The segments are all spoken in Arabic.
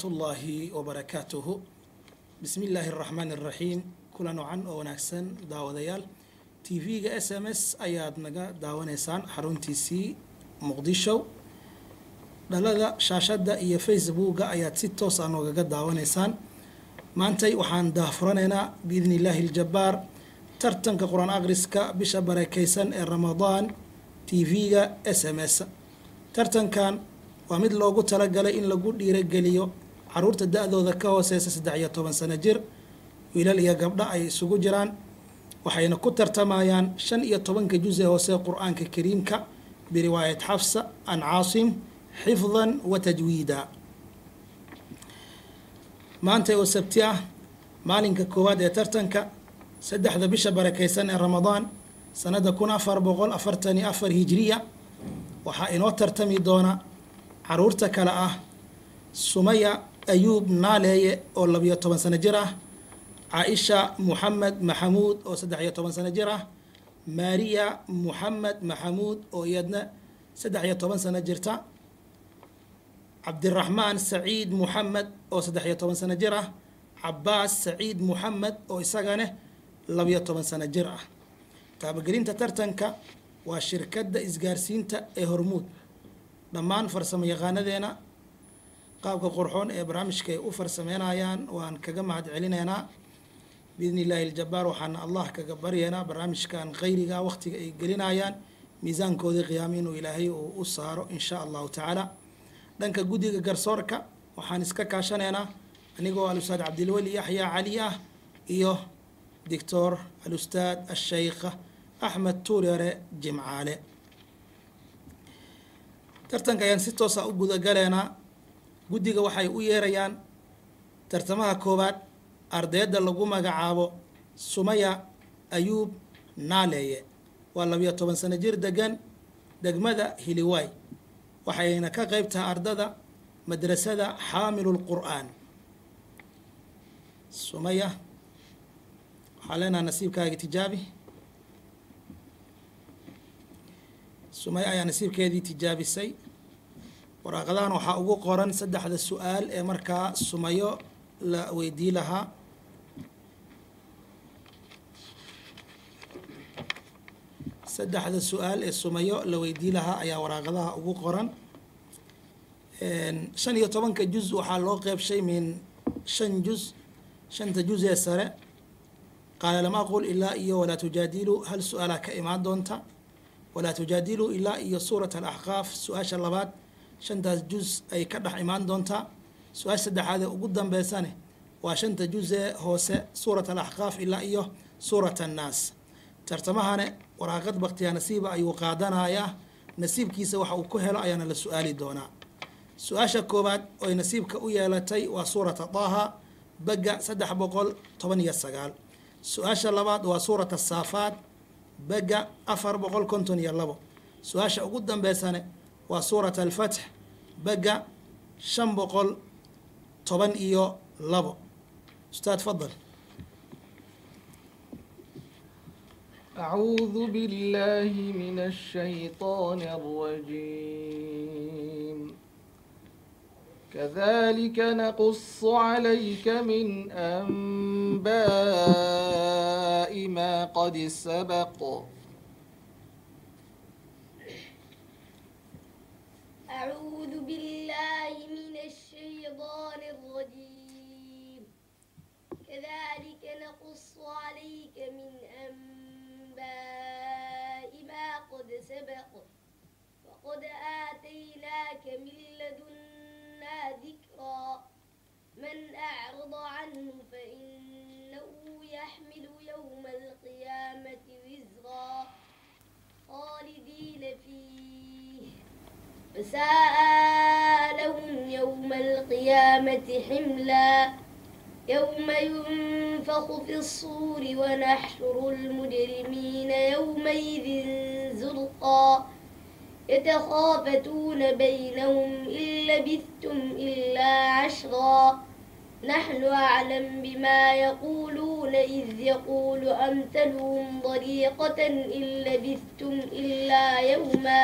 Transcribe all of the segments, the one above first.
الله وبركاته بسم الله الرحمن الرحيم كل نوعا ونكسن داوديال تي في اس ام اس اياد نجا داونيسان حرونتي سي مقدشو دلدا شاشدا iyo facebook ayaad si toos ah nooga daawaneysaan maantay waxaan daafuranaynaa biidni illaahi aljabbaar tartanka quraan akhriska bisha barakeysan ee ramadaan tv-ga sms tartankan waa mid loogu talagalay in lagu dhiirageliyo caruurta da-dooda ka hooseysa 13 sano jir wiilal iyo gabdho ay isugu jiraan waxayna ku tartamayaan 15 juz ee hoose quraanka kariimka biriwaayad xafsa an caasim xifdan wa tajwiida maanta oo sabti ah maalinka koowaad ee tartanka saddexda bisha barakeysan ee ramadaan sanada 1444 hijriya waxaa inoo tartami doona caruurta kale ah sumaya ayuub naaleeye oo 12 sano jir ah caaisha muxamed maxamuud oo 13 sano jir ah maariya muxamed maxamuud oo iyadna 13 sano jirta cabdiraxmaan saciid muxamed oo 13 sano jir ah cabaas saciid muxamed oo isagana 12 sano jir ah taabagelinta tartanka waa shirkadda isgaarsiinta ee hormuud dhammaan farsamo yaqaanadeena qaabka qurxoon ee barnaamijka ay u farsameynayaan waan kaga mahad celinaynaa biidni illaahi aljabbaar waxaan allah kaga baryaynaa barnaamijkan khayriga waqtiga ay gelinayaan miisaankoodii qiyaamo inuu ilaahay uu u saaro insha allahu tacaala dhanka guddiga garsoorka waxaan iska kaashanaynaa anigoo alustaad cabdilweli yaxya cali ah iyo doctor alustaad asheykh axmed tuuryare jimcaale tartanka ayaan si toosa u gudagaleynaa guddiga waxay u yeerayaan tartamaha koowaad ardayda lagu magacaabo sumaya ayuub naaleeye waa 12 sano jir degan degmada hiliwaay waxayna ka qayb tahay ardada madrasada xaamilul qur'aan sumaya waxaa leenaha nasiibkaaga tijaabi sumaya ayaa nasiibkeedii tijaabisay waraaqadahan waxaa ugu qoran saddexda su-aal ee markaa sumayo la weydii lahaa saddexda su-aal ee sumayo la weydii lahaa ayaa waraaqadaha ugu qoran 15 juz waxaa loo qeybshay min 5 juz 5 juz ee sare qaala lam aqul ilaa iyo walaa tujaadilu hal su-aala ka imaan doonta walaa tujaadilu ilaa iyo suurat alaxqaaf su-aasha labaad 5 juz ay ka dhex imaan doontaa su-aasha saddexaad ee ugu dambeysane waa 5 juz ee hoose suurat alaxqaaf ilaa iyo suurat annaas tartamahane waraaqad baktiya nasiiba ayuu qaadanayaa nasiibkiisa waxa uu ku helo ayaana la su-aali doonaa su-aasha koowaad oy nasiibka u yeelatay waa suurata taaha baga 319 su-aasha labaad waa suurat asaafaad baga 452 su-aasha ugu dambeysane waa suurat alfatx baga 512 ustaad fadal أعوذ بالله من الشيطان الرجيم كذلك نقص عليك من أنباء ما قد سبق أعوذ بالله من الشيطان الرجيم كذلك نقص عليك من أنباء ما قد سبق وقد آتيناك من لدنا ذكرا من أعرض عنه فإنه يحمل يوم القيامة وزرا خالدين فيه وساء لهم يوم القيامة حملا يوم ينفخ في الصور ونحشر المجرمين يومئذ زرقا يتخافتون بينهم إن لبثتم إلا عشرا نحن أعلم بما يقولون إذ يقول أمثلهم طريقة إن لبثتم إلا يوما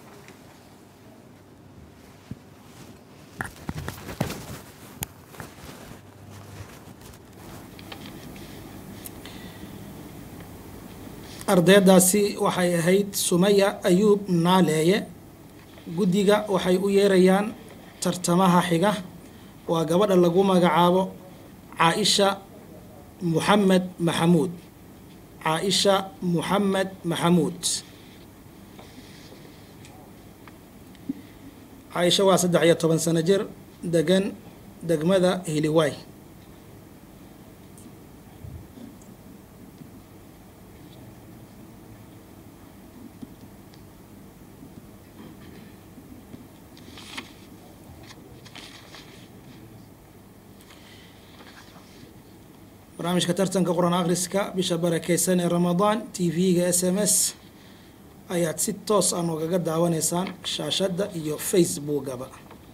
ardaydaasi waxay ahayd Sumaya Ayuub Naaleeye. guddiga waxay u yeerayaan tartamaha xiga waa gabadha lagu magacaabo Caaisha Muhammad Maxamuud. Caaisha Muhammad Maxamuud. Caaisha waa 13 sano jir, degan degmada Hiliwaay. barnaamijka tartanka quraan akhriska bisha barakeysan ee Ramadaan TV-ga SMS ayaad si toos ah noogaga daawanaysaan shaashada iyo Facebook-gaba.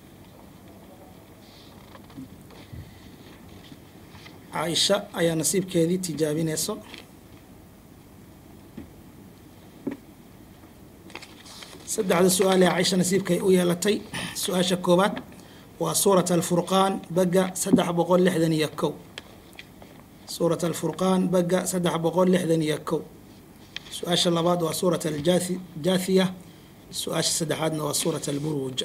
Caaisha ayaa nasiibkeedii tijaabinayso. saddexda su'aal ee Caaisha nasiibkay u yeelatay. Su'aasha koobaad waa suurat al-Furqaan baga 361. سورة الفرقان بقى 361. سؤال اللباد وسورة الجاثية. سؤال السدحادنا وسورة البروج.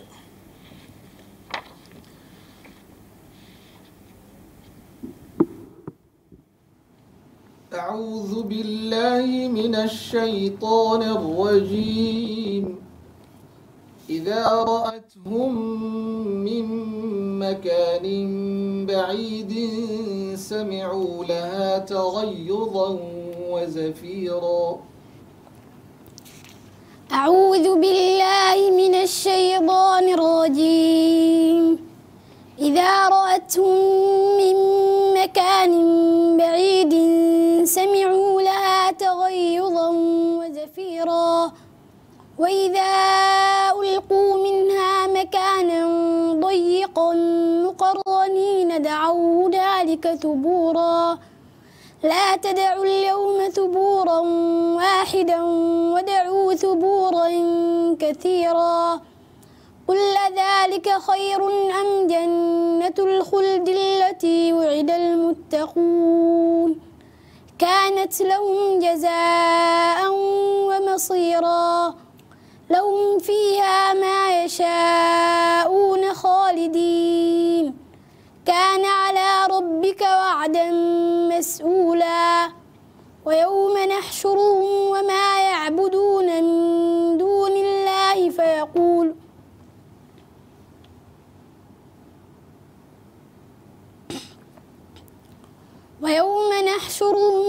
أعوذ بالله من الشيطان الرجيم. إذا رأتهم من مكان بعيد سمعوا لها تغيظا وزفيرا. أعوذ بالله من الشيطان الرجيم. إذا رأتهم من مكان بعيد سمعوا لها تغيظا وزفيرا. وإذا ألقوا منها مكانا ضيقا مقرنين دعوا هنالك ثبورا. لا تدعوا اليوم ثبورا واحدا ودعوا ثبورا كثيرا. قل أذلك خير أم جنة الخلد التي وعد المتقون كانت لهم جزاء ومصيرا. لهم فيها ما يشاءون خالدين كان على ربك وعدا مسئولا. ويوم نحشرهم وما يعبدون من دون الله فيقول ويوم يحشرهم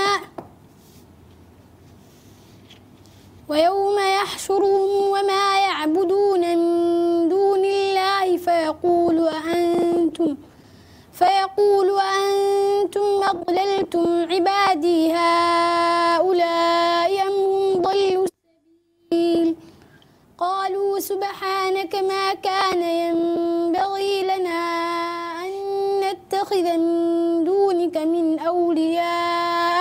وما يعبدون من دون الله فيقول أأنتم أضللتم عبادي هؤلاء أم هم ضلوا السبيل. قالوا سبحانك ما كان ينبغي لنا أن نتخذ من دونك من أولياء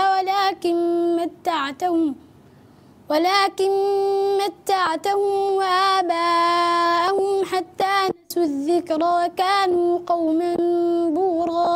ولكن متعتهم وآباءهم حتى نسوا الذكر وكانوا قوما بورا.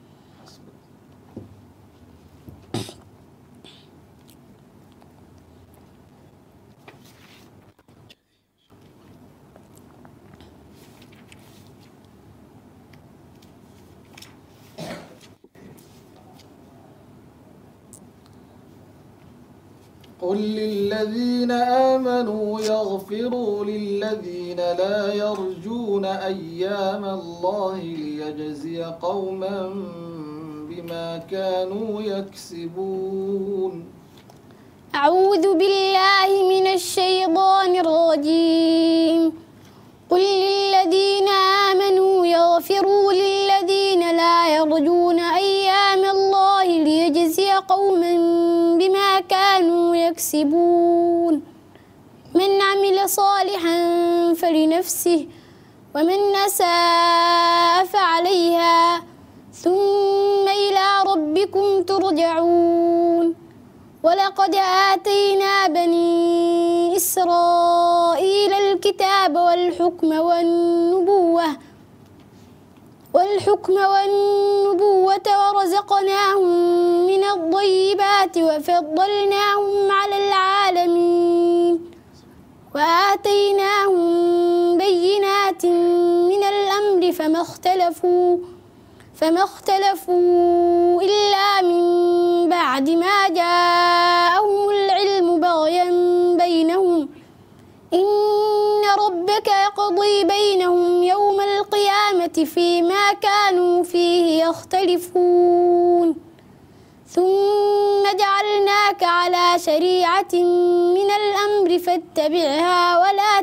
قل للذين آمنوا يغفروا للذين لا يرجون أيام الله ليجزي قوما بما كانوا يكسبون. أعوذ بالله من الشيطان الرجيم. قل للذين آمنوا يغفروا للذين لا يرجون أيام الله ليجزي قوما بما كانوا يكسبون. من عمل صالحا فلنفسه ومن أساء فعليها ثم إلى ربكم ترجعون. ولقد آتينا بني إسرائيل الكتاب والحكم والنبوة والحكم والنبوة ورزقناهم من الطيبات وفضلناهم على العالمين وآتيناهم بينات من الأمر فما اختلفوا إلا من بعد ما جاءهم العلم بغيا بينهم إن ربك يقضي بينهم يوم القيامة فيما كانوا فيه يختلفون ثم جعلناك على شريعة من الأمر فاتبعها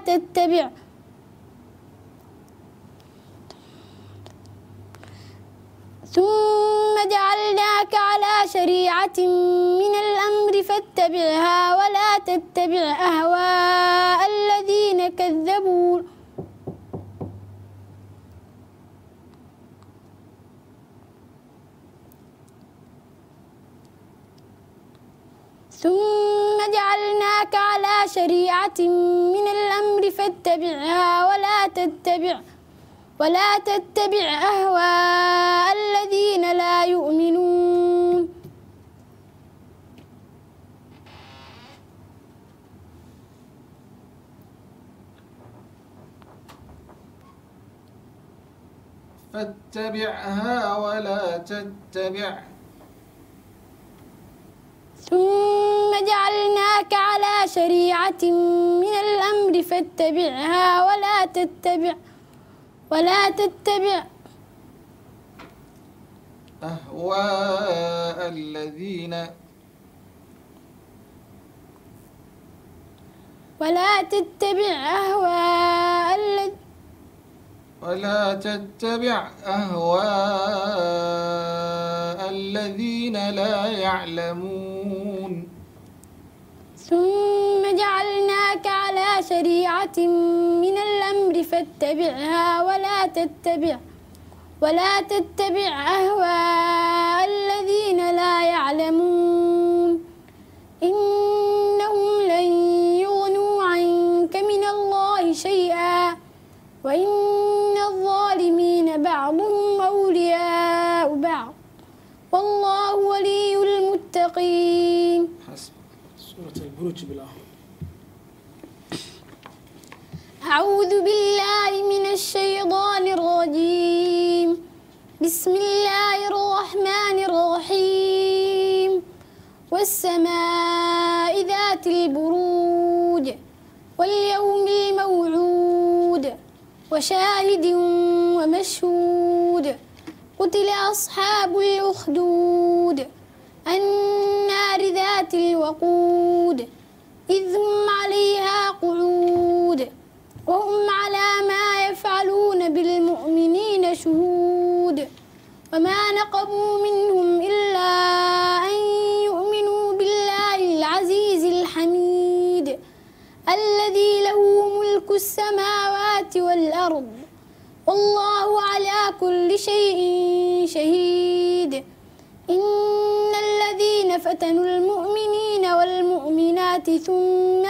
ولا تتبع أهواء الذين كذبوا ولا تتبع أهواء الذين لا يؤمنون فاتبعها ولا تتبع ثم جعلناك على شريعة من الأمر فاتبعها ولا تتبع أهواء الذين لا يعلمون ثم جعلناك على شريعة من الأمر فاتبعها ولا تتبع أهواء الذين لا يعلمون إنهم لن يغنوا عنك من الله شيئا وإن الظالمين بعضهم أولياء بعض والله ولي المتقين. سورة البروج بالله. أعوذ بالله من الشيطان الرجيم. بسم الله الرحمن الرحيم. والسماء ذات البروج واليوم الموعود وشاهد ومشهود قتل أصحاب الأخدود النار ذات الوقود إذ هم عليها قعود وهم على ما يفعلون بالمؤمنين شهود وما نقموا منهم إلا أن يؤمنوا بالله العزيز الحميد الذي له ملك السماوات والأرض والله على كل شيء شهيد. إن الذين فتنوا المؤمنين والمؤمنات ثم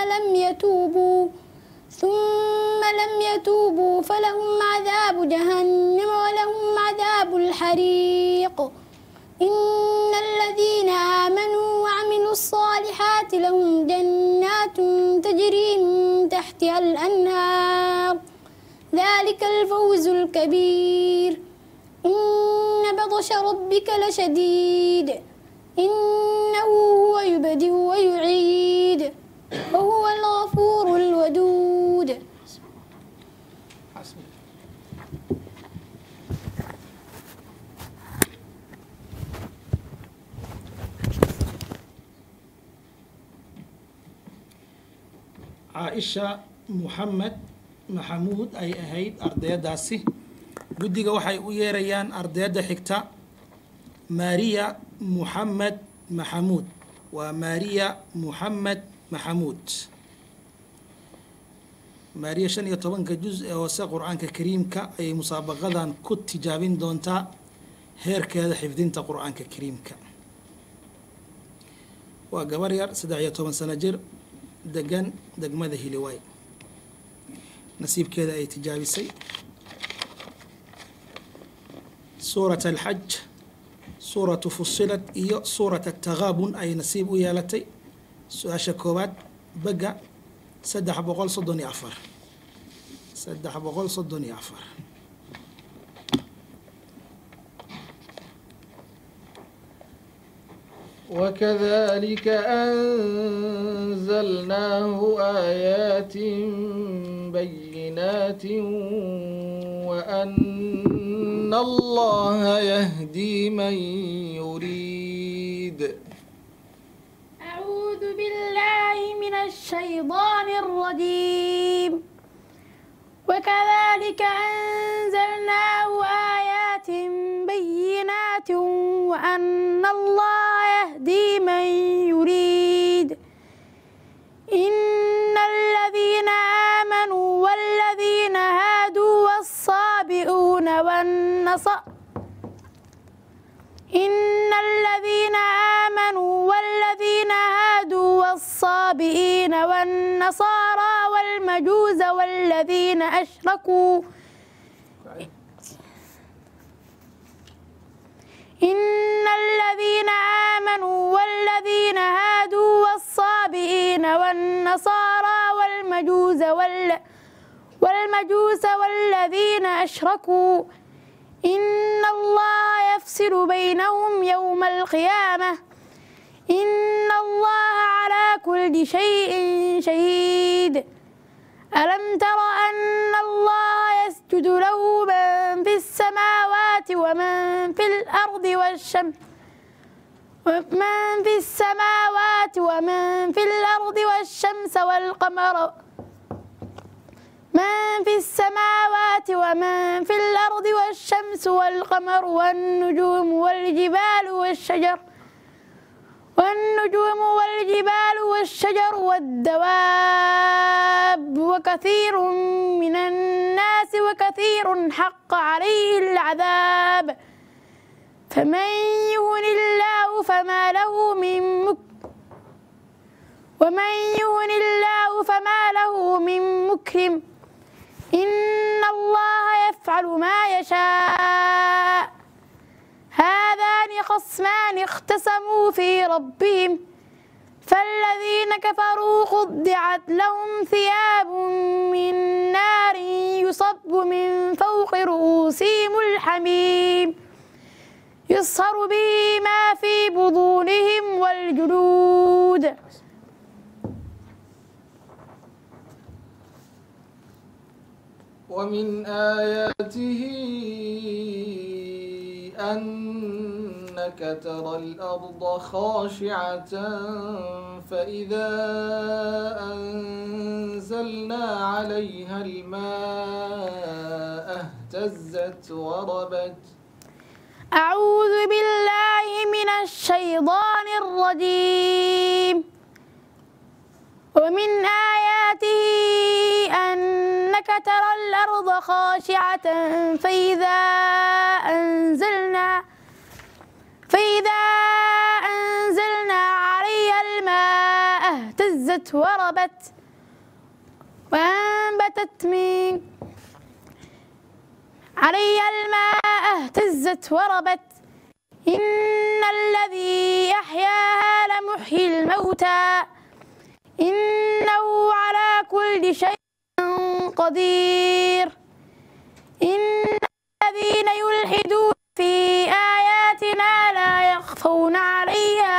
لم يتوبوا فلهم عذاب جهنم ولهم عذاب الحريق. إن الذين آمنوا وعملوا الصالحات لهم جنات تجري من تحتها الأنهار ذلك الفوز الكبير. إن بطش ربك لشديد إنه هو يبدئ ويعيد وهو الغفور الودود. عائشة محمد maxamuud ay ahayd ardayadaasi guddiga waxay u yeerayaan ardayada xigta maariya muxamed maxamuud waa maariya muxamed maxamuud maariya 15 juz ee hoose qur-aanka kariimka ayay musaabaqadan ku tijaabin doontaa heerkeeda xifdinta qur-aanka kariimka waa gabar yar 13 sano jir degan degmada Hiliwaay nasiibkeeda ay tijaabisay suurat alxaj suuratu fusilat iyo suurat atagaabun ay nasiib u yeelatay su-aasha koowaad bega 334 334 وكذلك أنزلناه آيات بينات وأن الله يهدي من يريد. أعوذ بالله من الشيطان الرجيم. وكذلك أنزلناه آيات بينات وأن الله يهدي من يريد. إن الذين آمنوا والذين هادوا والصابئون إن الذين آمنوا والذين هادوا والصابئين والنصارى والمجوس والذين أشركوا إن الذين آمنوا والذين هادوا والصابئين والنصارى والمجوس والذين أشركوا إن الله يفصل بينهم يوم القيامة إن الله على كل شيء شهيد. ألم تر أن الله يسجد له من في السماوات ومن في الأرض والشمس والقمر والنجوم والشجر والدواب وكثير من الناس وكثير حق عليه العذاب فمن يهن الله فما له من ومن يهن الله فما له من مكرم إن الله يفعل ما يشاء. هذان خصمان اختصموا في ربهم فالذين كفروا قطعت لهم ثياب من نار يصب من فوق رؤوسهم الحميم يصهر به ما في بطونهم والجلود. ومن آياته أنك ترى الأرض خاشعة فإذا أنزلنا عليها الماء اهتزت وربت. أعوذ بالله من الشيطان الرجيم. ومن آياته أنك ترى الأرض خاشعة فإذا أنزلنا عليها الماء اهتزت وربت وأنبتت إن الذي أحياها لمحيي الموتى إنه على كل شيء قدير. إن الذين يلحدون في آياتنا لا يخفون عليها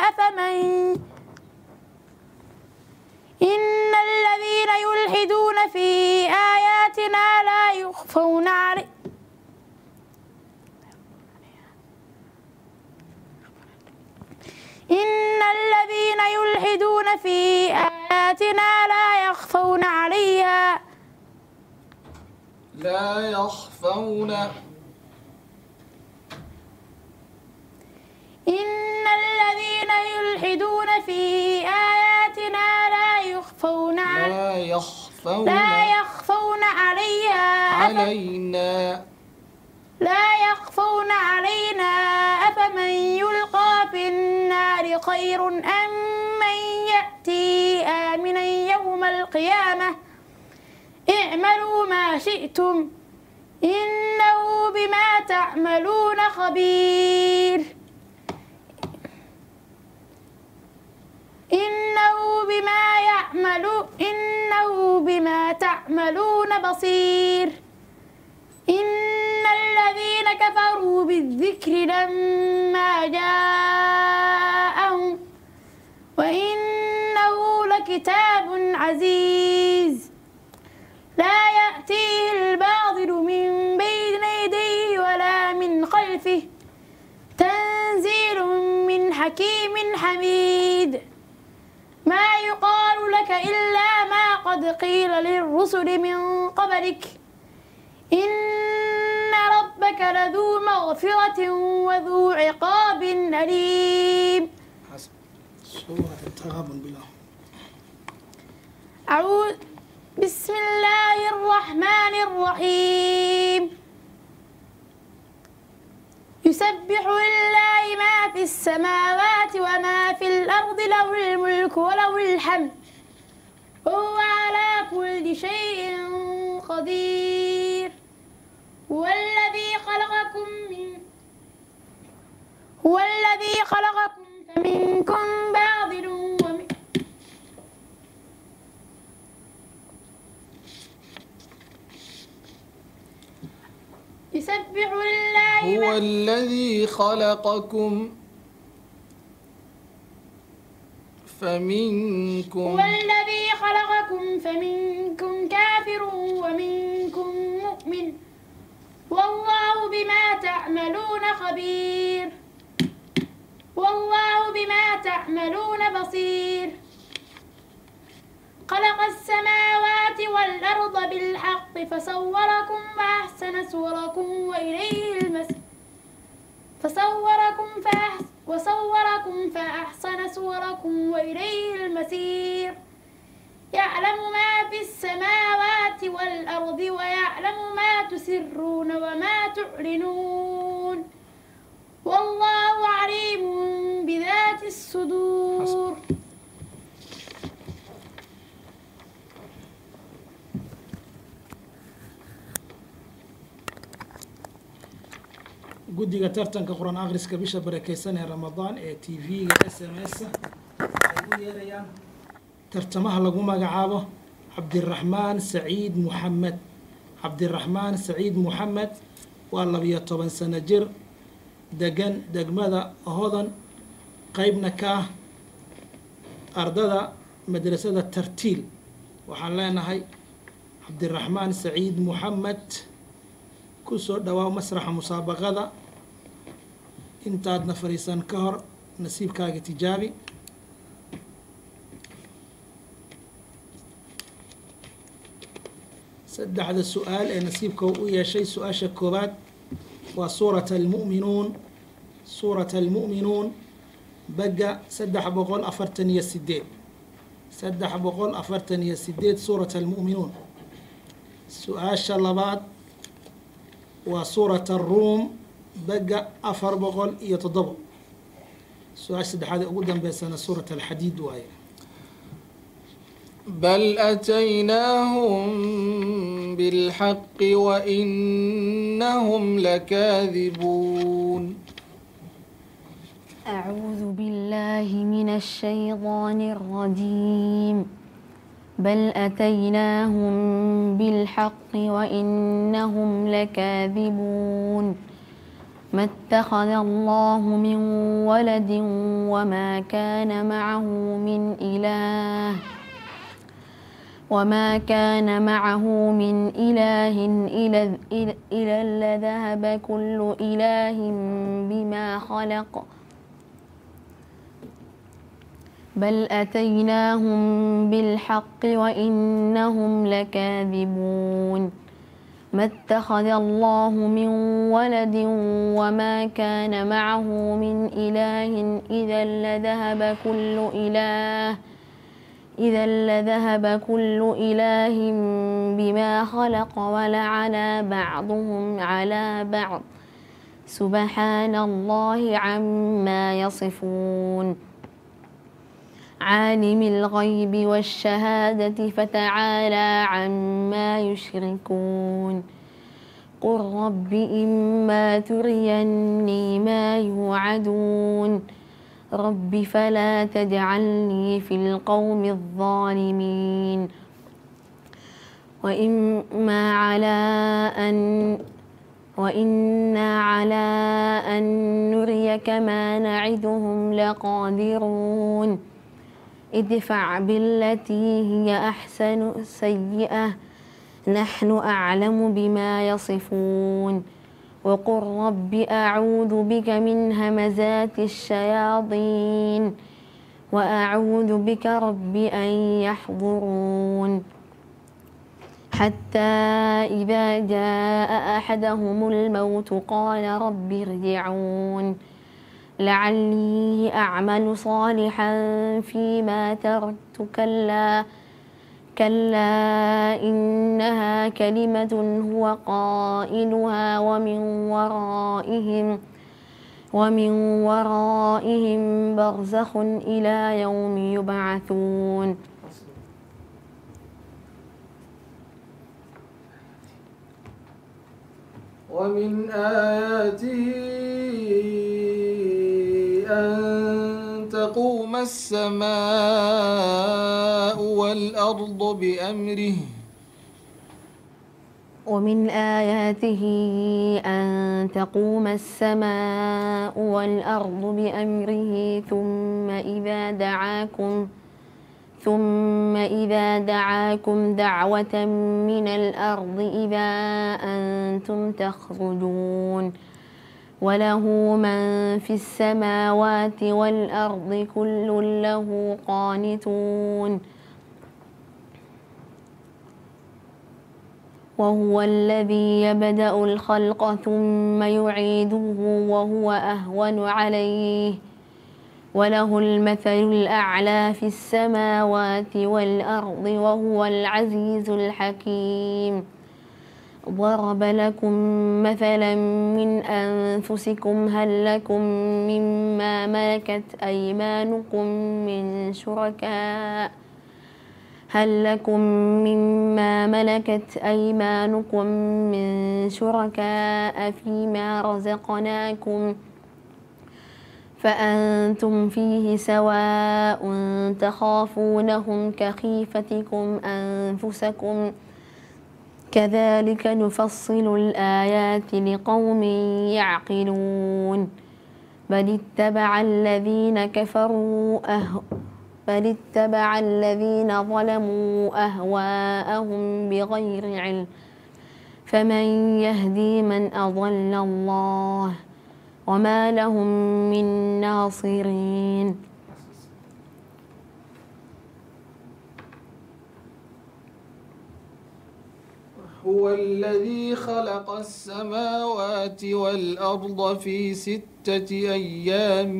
إن الذين يلحدون في آياتنا لا يخفون عليها لا يخفون. إن الذين يلحدون في آياتنا لا يخفون علينا أفمن يلقى في النار خير أم من يأتي آمنا يوم القيامة اعملوا ما شئتم إنه بما تعملون خبير إنه بما تعملون بصير إن الذين كفروا بالذكر لما جاءهم وإنه لكتاب عزيز لا يأتيه الباطل من بين يديه ولا من خلفه تنزيل من حكيم حميد ما يقال لك إلا ما قد قيل للرسل من قبلك إن ربك لذو مغفرة وذو عقاب أليم. سورة التغابن بالله. بسم الله الرحمن الرحيم. يسبح لله ما في السماوات وما في الأرض له الملك وله الحمد وهو على كل شيء قدير هو الذي خلقكم فمنكم باطل يسبح لله هو الذي خلقكم فمنكم كافر ومنكم مؤمن والله بما تعملون بصير خلق السماوات والأرض بالحق فصوركم فأحسن صوركم وإليه المصير يعلم ما في السماوات والأرض ويعلم ما تسرون وما تعلنون والله عليم بذات الصدور. guddiga tartanka qur-aan akhriska bisha barakeysan ee ramadaan ee tv-ga SMS ay u yeerayaan tartamaha lagu magacaabo cabdiraxmaan saciid muxamed waa 12 sano jir degan degmada hodan qaybna ka ah ardada madrasada tartiil waxaan leenahay cabdiraxmaan saciid muxamed ku soo dhawaa masraxa musaabaqada intaadna fariisan ka hor nasiibkaaga tijaabi saddexda su-aal ee nasiibka u yeeshay su-aasha koowaad waa suurat almu'minuun baga 348 suurat almu'minuun su-aasha labaad waa suurat aruum baga 407 su-aasha saddexaad ee ugu dambeysana suurat alxadiid waaye بل أتيناهم بالحق وإنهم لكاذبون. أعوذ بالله من الشيطان الرجيم. بل أتيناهم بالحق وإنهم لكاذبون. ما اتخذ الله من ولد وما كان معه من إله إذا لذهب كل إله بما خلق. بل أتيناهم بالحق وإنهم لكاذبون. ما اتخذ الله من ولد وما كان معه من إله إذا لذهب كل إله بما خلق ولعلى بعضهم على بعض سبحان الله عما يصفون. عالم الغيب والشهادة فتعالى عما يشركون. قل رب إما تريني ما يوعدون رب فلا تجعلني في القوم الظالمين وإنا على أن نريك ما نعدهم لقادرون ادفع بالتي هي أحسن السيئة نحن أعلم بما يصفون وقل رب أعوذ بك من همزات الشياطين وأعوذ بك رب أن يحضرون حتى إذا جاء أحدهم الموت قال رب ارجعون لعلي أعمل صالحا فيما تركت كلا إنها كلمة هو قائلها ومن ورائهم برزخ إلى يوم يبعثون ومن آياته أن تقوم السماء والأرض بأمره ومن آياته أن تقوم السماء والأرض بأمره ثم إذا دعاكم دعوة من الأرض إذا أنتم تخرجون وله من في السماوات والأرض كل له قانتون وهو الذي يبدأ الخلق ثم يعيده وهو أهون عليه وله المثل الأعلى في السماوات والأرض وهو العزيز الحكيم ضرب لكم مثلا من أنفسكم هل لكم مما ملكت أيمانكم من شركاء فيما رزقناكم فأنتم فيه سواء تخافونهم كخيفتكم أنفسكم كذلك نفصل الآيات لقوم يعقلون بل اتبع الذين ظلموا أهواءهم بغير علم فمن يهدي من أضل الله وما لهم من ناصرين هو الذي خلق السماوات والأرض في 6 أيام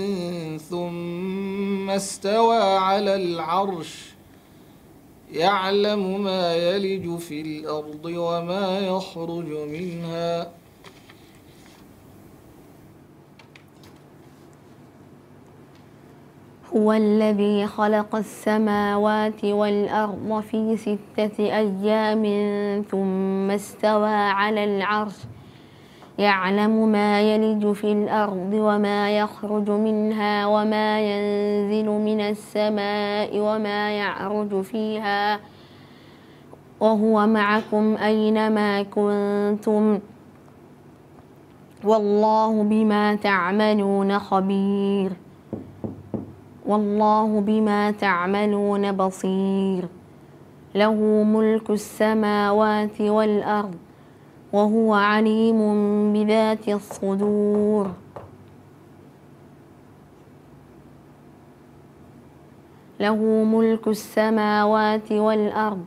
ثم استوى على العرش يعلم ما يلج في الأرض وما يخرج منها هو الذي خلق السماوات والأرض في 6 أيام ثم استوى على العرش يعلم ما يلج في الأرض وما يخرج منها وما ينزل من السماء وما يعرج فيها وهو معكم أينما كنتم والله بما تعملون خبير والله بما تعملون بصير له ملك السماوات والأرض وهو عليم بذات الصدور له ملك السماوات والأرض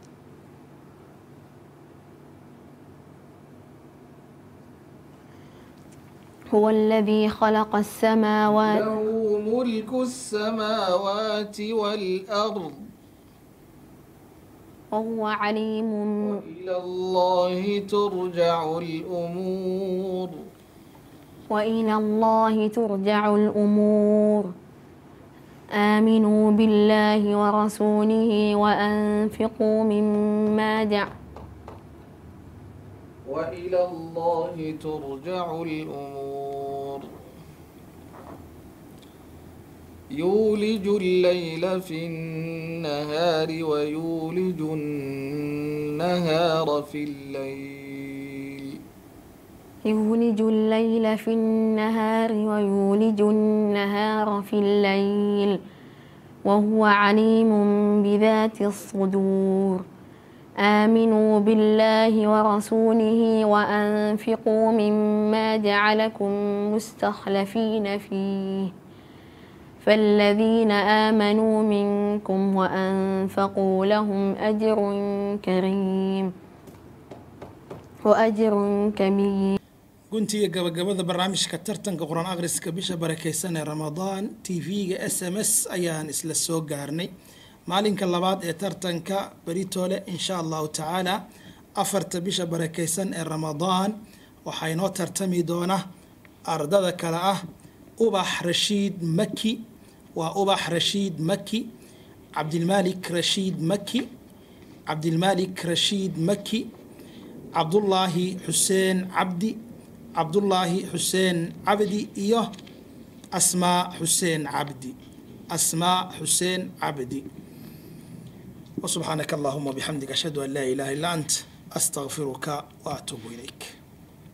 هو الذي خلق السماوات له ملك السماوات والأرض وهو عليم وإلى الله ترجع الأمور وإلى الله ترجع الأمور آمنوا بالله ورسوله وإلى الله ترجع الأمور يولج الليل في النهار ويولج النهار في الليل يولج الليل في النهار ويولج النهار في الليل وهو عليم بذات الصدور آمنوا بالله ورسوله وأنفقوا مما جعلكم مستخلفين فيه فالذين آمنوا منكم وأنفقوا لهم أجر كريم وأجر كبير. guntiga gabagabada barnaamijka tartanka quraan akhriska bisha barakeysan ee Ramadaan TV-ga SMS ayaan isla soo gaarnay maalinka labaad ee tartanka Baritole insha Allah taala afarta bisha barakeysan ee Ramadaan waxay noo tartami doona ardada kala ah Ubax Rashid Makki wa Ubax Rashid Makki Abdulmalik Rashid Makki Abdulmalik Rashid Makki Abdullahi Hussein Abdi Abdullahi Hussein Abdi iyo Asma Hussein Abdi Asma Hussein Abdi وسبحانك اللهم وبحمدك أشهد أن لا إله إلا أنت أستغفرك وأتوب إليك.